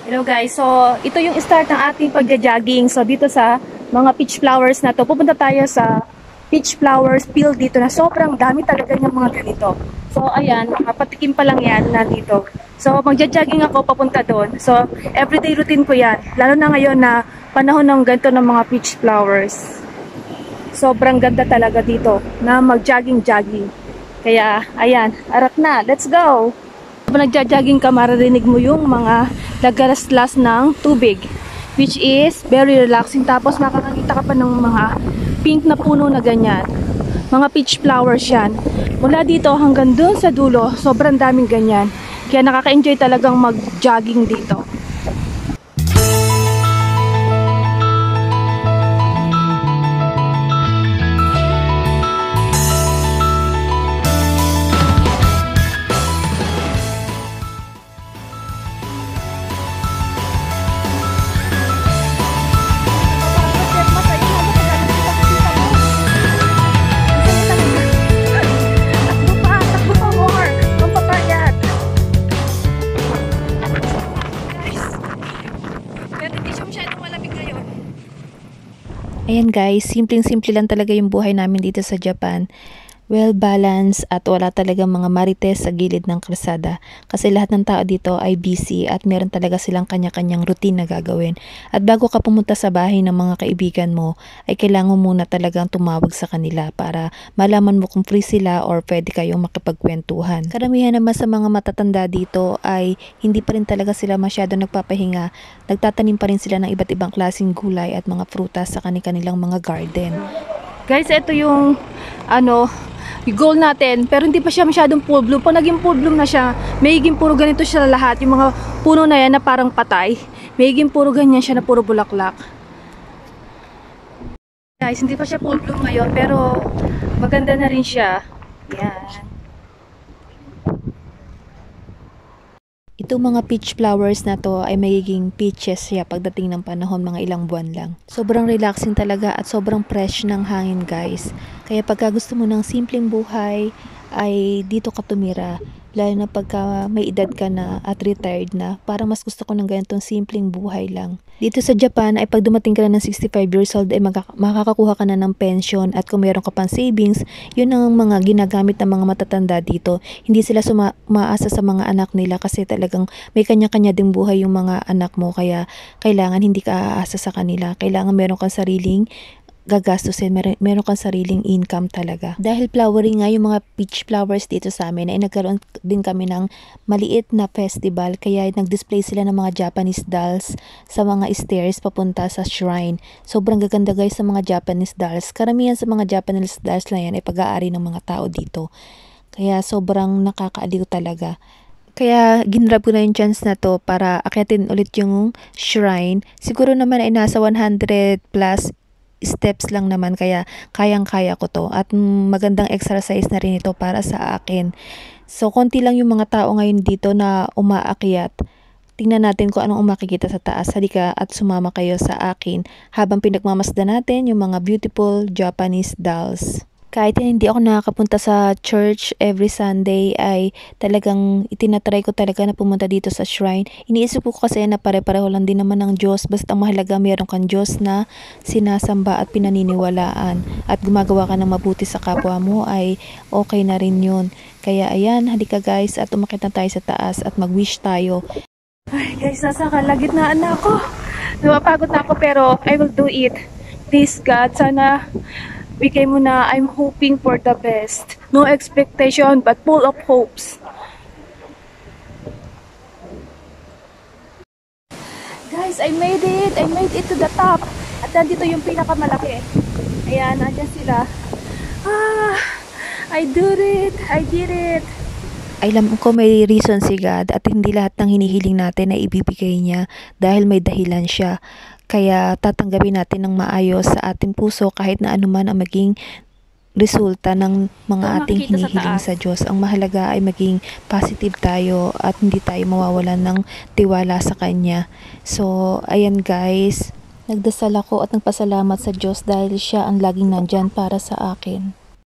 Hello guys, so ito yung start ng ating pagja-jogging. So dito sa mga peach flowers na to, pupunta tayo sa peach flowers field dito na sobrang dami talaga ng mga ganito. So ayan, makapatikim pa lang yan na dito. So magja-jogging ako papunta doon. So everyday routine ko yan, lalo na ngayon na panahon ng ganito ng mga peach flowers. Sobrang ganda talaga dito na mag-jogging-jogging. Kaya ayan, arat na, let's go! Kapag nagja-jogging ka, maririnig mo yung mga lagalaslas ng tubig, which is very relaxing. Tapos makakakita ka pa ng mga pink na puno na ganyan. Mga peach flowers yan. Mula dito hanggang dun sa dulo, sobrang daming ganyan. Kaya nakaka-enjoy talagang mag-jogging dito. Ayan guys, simpleng-simple lang talaga yung buhay namin dito sa Japan. Well balanced at wala talaga mga marites sa gilid ng kalsada. Kasi lahat ng tao dito ay busy at meron talaga silang kanya-kanyang routine na gagawin. At bago ka pumunta sa bahay ng mga kaibigan mo, ay kailangan muna talagang tumawag sa kanila para malaman mo kung free sila or pwede kayong makipagkwentuhan. Karamihan naman sa mga matatanda dito ay hindi pa rin talaga sila masyado nagpapahinga. Nagtatanim pa rin sila ng iba't ibang klaseng gulay at mga prutas sa kanilang mga garden. Guys, ito yung yung goal natin, pero hindi pa siya masyadong full bloom. Pag naging full bloom na siya, mayiging puro ganito siya lahat. Yung mga puno na yan na parang patay, mayiging puro ganyan siya na puro bulaklak. Guys, hindi pa siya full bloom ngayon, pero maganda na rin siya. Yan. Itong mga peach flowers na to ay magiging peaches siya pagdating ng panahon, mga ilang buwan lang. Sobrang relaxing talaga at sobrang fresh ng hangin guys. Kaya pagka gusto mo ng simpleng buhay ay dito ka tumira. Lalo na pagka may edad ka na at retired na, parang mas gusto ko ng ganitong simpleng buhay lang. Dito sa Japan ay pag dumating ka na ng 65 years old ay makakakuha ka na ng pension, at kung mayroon ka pang savings, yun ang mga ginagamit ng mga matatanda dito. Hindi sila umaasa sa mga anak nila kasi talagang may kanya-kanya ding buhay yung mga anak mo, kaya kailangan hindi ka aasa sa kanila. Kailangan meron kang sariling gagastusin, meron kang sariling income talaga. Dahil flowering nga yung mga peach flowers dito sa amin, ay nagkaroon din kami ng maliit na festival, kaya nag-display sila ng mga Japanese dolls sa mga stairs papunta sa shrine. Sobrang gaganda guys sa mga Japanese dolls. Karamihan sa mga Japanese dolls na yan ay pag-aari ng mga tao dito. Kaya sobrang nakakaaliw talaga. Kaya ginrab ko na yung chance na to para akyatin ulit yung shrine. Siguro naman ay nasa 100 plus steps lang naman, kaya kayang-kaya ko to, at magandang exercise na rin ito para sa akin. So konti lang yung mga tao ngayon dito na umaakyat. Tingnan natin kung anong makikita sa taas. Halika at sumama kayo sa akin habang pinagmamasdan natin yung mga beautiful Japanese dolls. Kahit hindi ako nakakapunta sa church every Sunday, ay talagang itinatry ko talaga na pumunta dito sa shrine. Iniisip ko kasi na pare-pareho lang din naman ng Diyos. Basta ang mahalaga meron kang Diyos na sinasamba at pinaniniwalaan, at gumagawa ka ng mabuti sa kapwa mo, ay okay na rin yun. Kaya ayan, halika guys at umakyat na tayo sa taas at mag-wish tayo. Ay guys, nasa kalagitnaan na ako. Napapagod na ako pero I will do it. Please God, sana bigay mo na. I'm hoping for the best. No expectation but full of hopes. Guys, I made it! I made it to the top. At nandito yung pinakamalaki. Ayan, nandyan sila. I did it! I did it! Alam ko may reason si God, at hindi lahat ng hinihiling natin ay ibibigay niya dahil may dahilan siya. Kaya tatanggapin natin ng maayos sa ating puso kahit na anuman ang maging resulta ng mga ating hinihiling sa Diyos. Ang mahalaga ay maging positive tayo at hindi tayo mawawalan ng tiwala sa Kanya. So, ayan guys, nagdasal ako at nagpasalamat sa Diyos dahil siya ang laging nandyan para sa akin.